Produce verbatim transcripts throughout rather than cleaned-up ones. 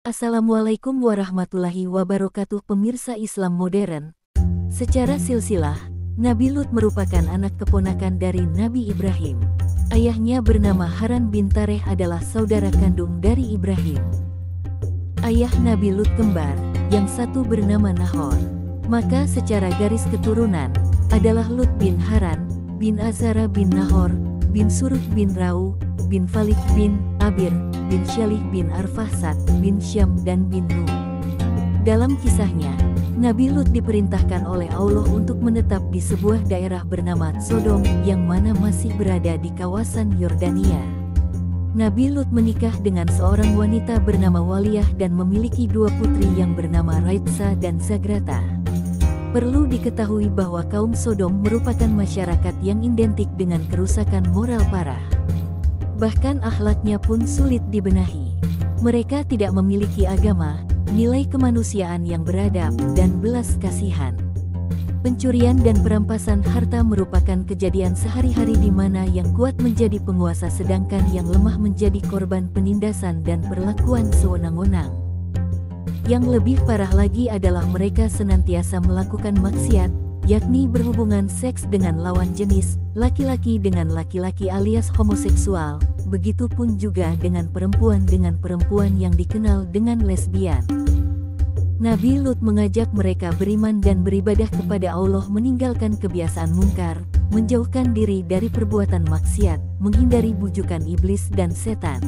Assalamualaikum warahmatullahi wabarakatuh. Pemirsa Islam modern. Secara silsilah, Nabi Lut merupakan anak keponakan dari Nabi Ibrahim. Ayahnya bernama Haran bin Tareh adalah saudara kandung dari Ibrahim. Ayah Nabi Lut kembar, yang satu bernama Nahor. Maka secara garis keturunan, adalah Lut bin Haran, bin Azara bin Nahor, bin Suruk bin Rau, bin Falik bin Abir, bin Syalih bin Arfahsad, bin Syam dan bin Nuh. Dalam kisahnya, Nabi Lut diperintahkan oleh Allah untuk menetap di sebuah daerah bernama Sodom yang mana masih berada di kawasan Yordania. Nabi Lut menikah dengan seorang wanita bernama Waliyah dan memiliki dua putri yang bernama Raitsa dan Zagrata. Perlu diketahui bahwa kaum Sodom merupakan masyarakat yang identik dengan kerusakan moral parah. Bahkan akhlaknya pun sulit dibenahi. Mereka tidak memiliki agama, nilai kemanusiaan yang beradab, dan belas kasihan. Pencurian dan perampasan harta merupakan kejadian sehari-hari di mana yang kuat menjadi penguasa sedangkan yang lemah menjadi korban penindasan dan perlakuan sewenang-wenang. Yang lebih parah lagi adalah mereka senantiasa melakukan maksiat, yakni berhubungan seks dengan lawan jenis, laki-laki dengan laki-laki alias homoseksual, begitupun juga dengan perempuan dengan perempuan yang dikenal dengan lesbian. Nabi Lut mengajak mereka beriman dan beribadah kepada Allah, meninggalkan kebiasaan mungkar, menjauhkan diri dari perbuatan maksiat, menghindari bujukan iblis dan setan.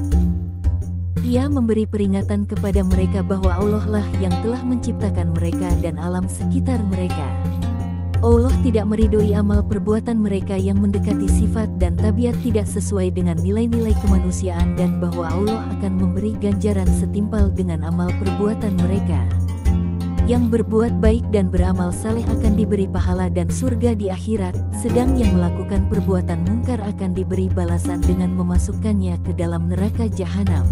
Ia memberi peringatan kepada mereka bahwa Allah lah yang telah menciptakan mereka dan alam sekitar mereka. Allah tidak meridhoi amal perbuatan mereka yang mendekati sifat dan tabiat tidak sesuai dengan nilai-nilai kemanusiaan dan bahwa Allah akan memberi ganjaran setimpal dengan amal perbuatan mereka. Yang berbuat baik dan beramal saleh akan diberi pahala dan surga di akhirat, sedang yang melakukan perbuatan mungkar akan diberi balasan dengan memasukkannya ke dalam neraka jahanam.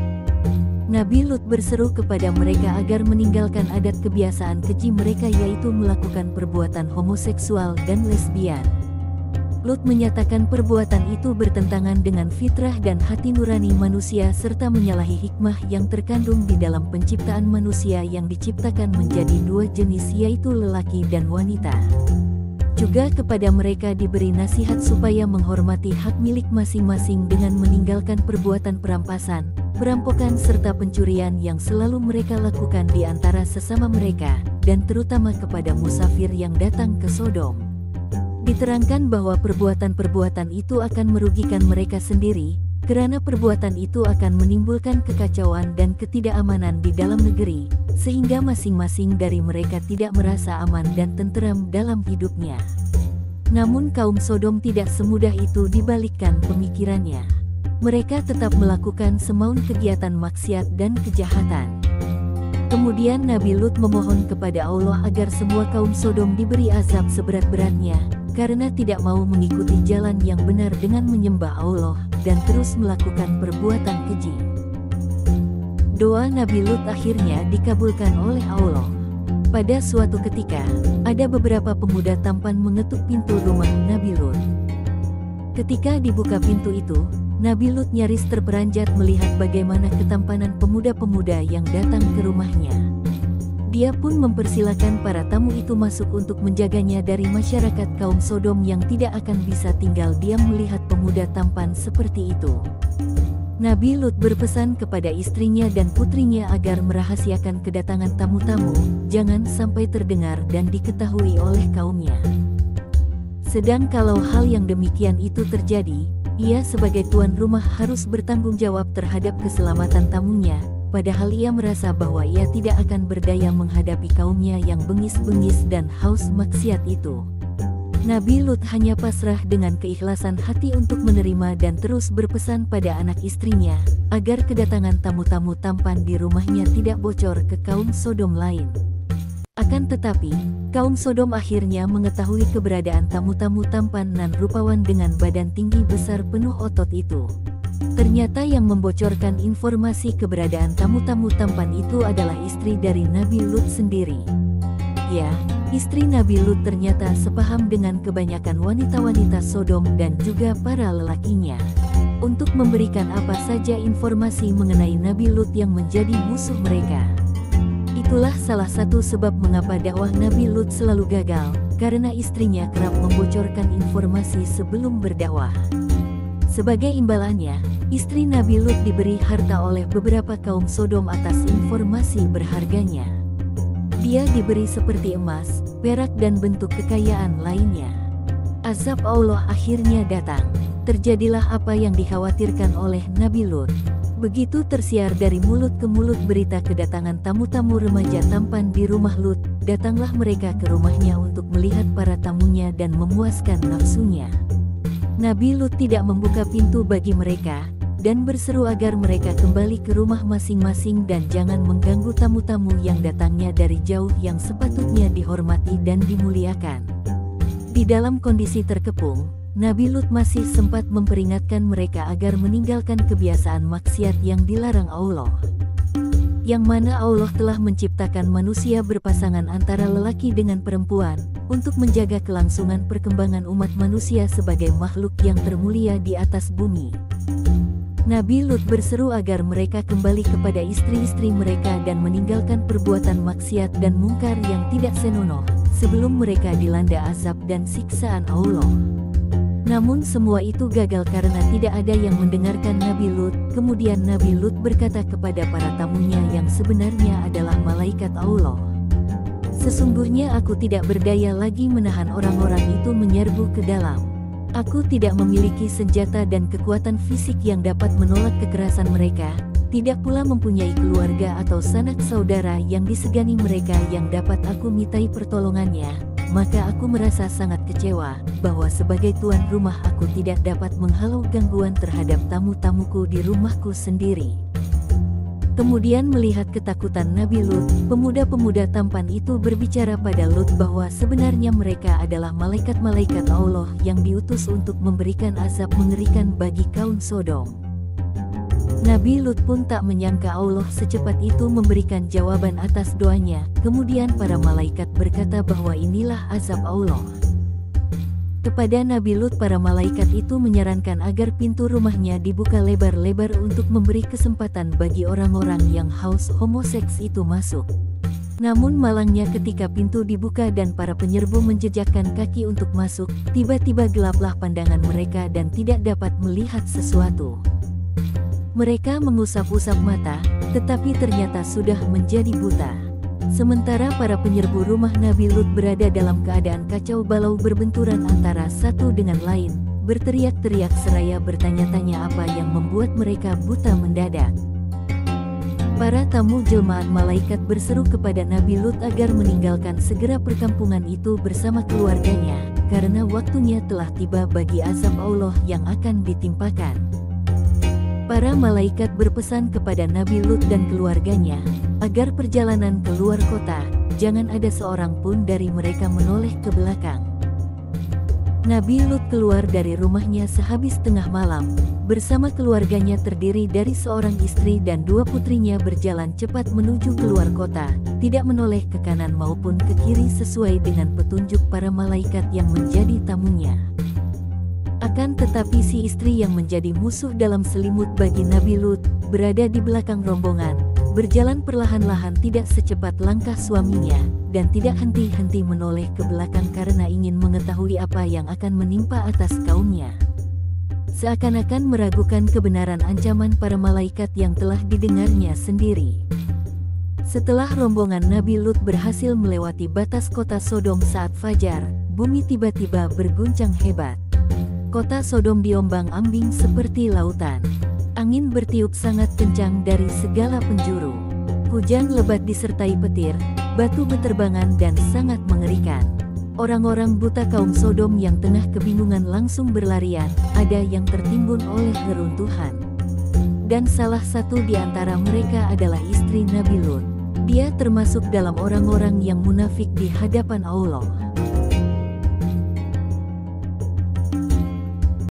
Nabi Lut berseru kepada mereka agar meninggalkan adat kebiasaan keji mereka, yaitu melakukan perbuatan homoseksual dan lesbian. Lut menyatakan perbuatan itu bertentangan dengan fitrah dan hati nurani manusia serta menyalahi hikmah yang terkandung di dalam penciptaan manusia yang diciptakan menjadi dua jenis, yaitu lelaki dan wanita. Juga kepada mereka diberi nasihat supaya menghormati hak milik masing-masing dengan meninggalkan perbuatan perampasan, perampokan serta pencurian yang selalu mereka lakukan di antara sesama mereka, dan terutama kepada musafir yang datang ke Sodom. Diterangkan bahwa perbuatan-perbuatan itu akan merugikan mereka sendiri, karena perbuatan itu akan menimbulkan kekacauan dan ketidakamanan di dalam negeri, sehingga masing-masing dari mereka tidak merasa aman dan tenteram dalam hidupnya. Namun kaum Sodom tidak semudah itu dibalikkan pemikirannya. Mereka tetap melakukan semaun kegiatan maksiat dan kejahatan. Kemudian Nabi Lut memohon kepada Allah agar semua kaum Sodom diberi azab seberat-beratnya, karena tidak mau mengikuti jalan yang benar dengan menyembah Allah, dan terus melakukan perbuatan keji. Doa Nabi Lut akhirnya dikabulkan oleh Allah. Pada suatu ketika, ada beberapa pemuda tampan mengetuk pintu rumah Nabi Lut. Ketika dibuka pintu itu, Nabi Lut nyaris terperanjat melihat bagaimana ketampanan pemuda-pemuda yang datang ke rumahnya. Dia pun mempersilakan para tamu itu masuk untuk menjaganya dari masyarakat kaum Sodom yang tidak akan bisa tinggal diam melihat pemuda tampan seperti itu. Nabi Lut berpesan kepada istrinya dan putrinya agar merahasiakan kedatangan tamu-tamu, jangan sampai terdengar dan diketahui oleh kaumnya. Sedang kalau hal yang demikian itu terjadi, ia sebagai tuan rumah harus bertanggung jawab terhadap keselamatan tamunya, padahal ia merasa bahwa ia tidak akan berdaya menghadapi kaumnya yang bengis-bengis dan haus maksiat itu. Nabi Lut hanya pasrah dengan keikhlasan hati untuk menerima dan terus berpesan pada anak istrinya, agar kedatangan tamu-tamu tampan di rumahnya tidak bocor ke kaum Sodom lain. Akan tetapi, kaum Sodom akhirnya mengetahui keberadaan tamu-tamu tampan nan rupawan dengan badan tinggi besar penuh otot itu. Ternyata yang membocorkan informasi keberadaan tamu-tamu tampan itu adalah istri dari Nabi Lut sendiri. Ya, istri Nabi Lut ternyata sepaham dengan kebanyakan wanita-wanita Sodom dan juga para lelakinya. untuk memberikan apa saja informasi mengenai Nabi Lut yang menjadi musuh mereka. Itulah salah satu sebab mengapa dakwah Nabi Lut selalu gagal, karena istrinya kerap membocorkan informasi sebelum berdakwah. Sebagai imbalannya, istri Nabi Lut diberi harta oleh beberapa kaum Sodom atas informasi berharganya. Dia diberi seperti emas, perak dan bentuk kekayaan lainnya. Azab Allah akhirnya datang. Terjadilah apa yang dikhawatirkan oleh Nabi Lut. Begitu tersiar dari mulut ke mulut berita kedatangan tamu-tamu remaja tampan di rumah Lut, datanglah mereka ke rumahnya untuk melihat para tamunya dan memuaskan nafsunya. Nabi Lut tidak membuka pintu bagi mereka, dan berseru agar mereka kembali ke rumah masing-masing dan jangan mengganggu tamu-tamu yang datangnya dari jauh yang sepatutnya dihormati dan dimuliakan. Di dalam kondisi terkepung, Nabi Lut masih sempat memperingatkan mereka agar meninggalkan kebiasaan maksiat yang dilarang Allah. Yang mana Allah telah menciptakan manusia berpasangan antara lelaki dengan perempuan, untuk menjaga kelangsungan perkembangan umat manusia sebagai makhluk yang termulia di atas bumi. Nabi Lut berseru agar mereka kembali kepada istri-istri mereka dan meninggalkan perbuatan maksiat dan mungkar yang tidak senonoh, sebelum mereka dilanda azab dan siksaan Allah. Namun semua itu gagal karena tidak ada yang mendengarkan Nabi Lut. Kemudian Nabi Lut berkata kepada para tamunya yang sebenarnya adalah malaikat Allah, "Sesungguhnya aku tidak berdaya lagi menahan orang-orang itu menyerbu ke dalam. Aku tidak memiliki senjata dan kekuatan fisik yang dapat menolak kekerasan mereka, tidak pula mempunyai keluarga atau sanak saudara yang disegani mereka yang dapat aku mintai pertolongannya. Maka aku merasa sangat kecewa, bahwa sebagai tuan rumah aku tidak dapat menghalau gangguan terhadap tamu-tamuku di rumahku sendiri." Kemudian melihat ketakutan Nabi Lut, pemuda-pemuda tampan itu berbicara pada Lut bahwa sebenarnya mereka adalah malaikat-malaikat Allah yang diutus untuk memberikan azab mengerikan bagi kaum Sodom. Nabi Lut pun tak menyangka Allah secepat itu memberikan jawaban atas doanya. Kemudian para malaikat berkata bahwa inilah azab Allah. Kepada Nabi Lut para malaikat itu menyarankan agar pintu rumahnya dibuka lebar-lebar untuk memberi kesempatan bagi orang-orang yang haus homoseks itu masuk. Namun malangnya ketika pintu dibuka dan para penyerbu menjejakkan kaki untuk masuk, tiba-tiba gelaplah pandangan mereka dan tidak dapat melihat sesuatu. Mereka mengusap-usap mata, tetapi ternyata sudah menjadi buta. Sementara para penyerbu rumah Nabi Lut berada dalam keadaan kacau balau berbenturan antara satu dengan lain, berteriak-teriak seraya bertanya-tanya apa yang membuat mereka buta mendadak. Para tamu jelmaan malaikat berseru kepada Nabi Lut agar meninggalkan segera perkampungan itu bersama keluarganya, karena waktunya telah tiba bagi azab Allah yang akan ditimpakan. Para malaikat berpesan kepada Nabi Lut dan keluarganya, agar perjalanan keluar kota, jangan ada seorang pun dari mereka menoleh ke belakang. Nabi Lut keluar dari rumahnya sehabis tengah malam, bersama keluarganya terdiri dari seorang istri dan dua putrinya berjalan cepat menuju keluar kota, tidak menoleh ke kanan maupun ke kiri sesuai dengan petunjuk para malaikat yang menjadi tamunya. Akan tetapi si istri yang menjadi musuh dalam selimut bagi Nabi Lut, berada di belakang rombongan, berjalan perlahan-lahan tidak secepat langkah suaminya, dan tidak henti-henti menoleh ke belakang karena ingin mengetahui apa yang akan menimpa atas kaumnya. Seakan-akan meragukan kebenaran ancaman para malaikat yang telah didengarnya sendiri. Setelah rombongan Nabi Lut berhasil melewati batas kota Sodom saat fajar, bumi tiba-tiba berguncang hebat. Kota Sodom diombang-ambing seperti lautan. Angin bertiup sangat kencang dari segala penjuru. Hujan lebat disertai petir, batu beterbangan dan sangat mengerikan. Orang-orang buta kaum Sodom yang tengah kebingungan langsung berlarian, ada yang tertimbun oleh reruntuhan. Dan salah satu di antara mereka adalah istri Nabi Lut. Dia termasuk dalam orang-orang yang munafik di hadapan Allah.